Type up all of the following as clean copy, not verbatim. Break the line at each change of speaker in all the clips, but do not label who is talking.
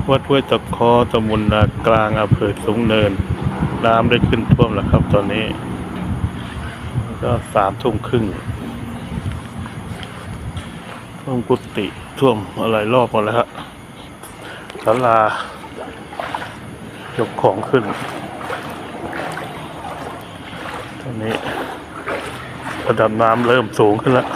วัดห้วยตะเคอตำบลนากลางอำเภอสูงเนินน้ำได้ขึ้นท่วมแล้วครับตอนนี้ก็3 ทุ่มครึ่งท่วมกุฏิท่วมอะไรรอบหมดแล้วฮะศาลายกของขึ้นตอนนี้ระดับน้ำเริ่มสูงขึ้นแล้ว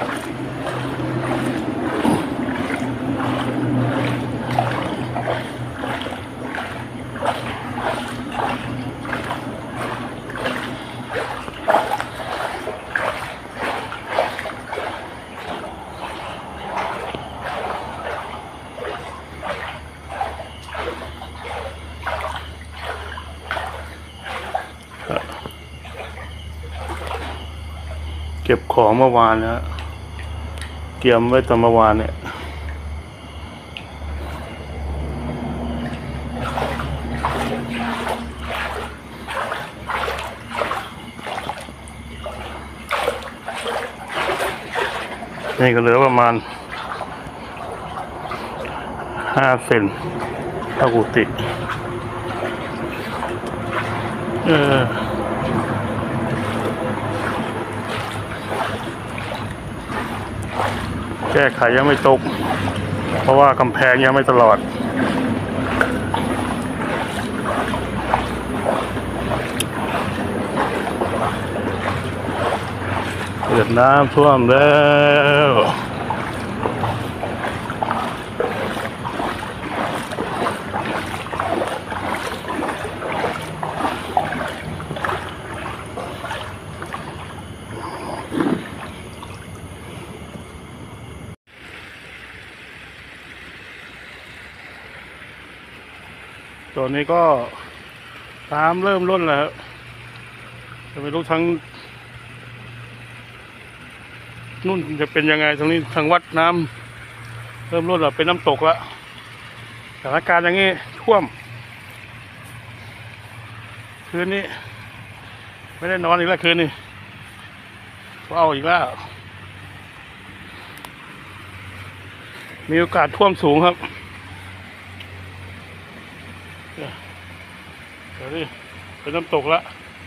เก็บของเมื่อวานนะเตรียมไว้ตอนเมื่อวานเนี่ยนี่ก็เหลือประมาณ5 เซนเท่ากุฏิแก้ไขยังไม่ตกเพราะว่ากำแพงยังไม่ตลอดเกิดน้ำท่วมแล้วตอนนี้ก็น้ำเริ่มล้นแล้วจะไม่รู้ทางนู่นจะเป็นยังไงตรงนี้ทางวัดน้ำเริ่มล้นแล้วเป็นน้ำตกแล้วสถานการณ์อย่างนี้ท่วมคืนนี้ไม่ได้นอนอีกแล้วคืนนี้ก็เอาอีกแล้วมีโอกาสท่วมสูงครับเดี๋ยวนี้เป็นน้ำตกแล้ว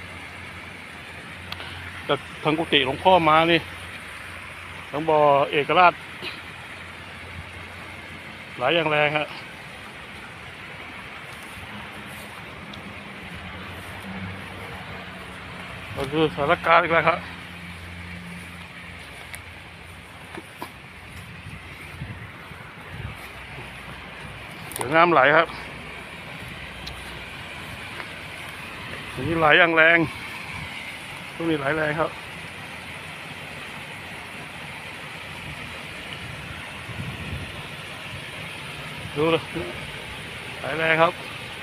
แต่ทางกุฏิหลวงพ่อมานี่ทางบ่อเอกราชไหลอย่างแรงฮะก็คือสถานการณ์อีกแล้วครับเดี๋ยวน้ำไหลครับนี่ไหลอย่างแรงตรงนี้ไหลแรงครับดูเลยไหลแรงครับ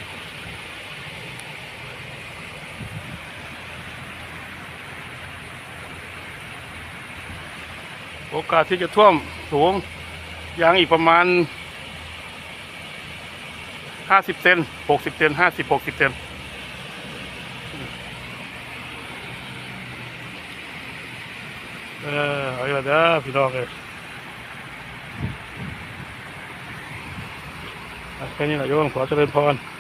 โอกาสที่จะท่วมสูงยังอีกประมาณ50 เซน60 เซน50-60 เซนเอาอย่างนี้พี่น้องเลยแค่นี้แหละโยมขอเจริญพร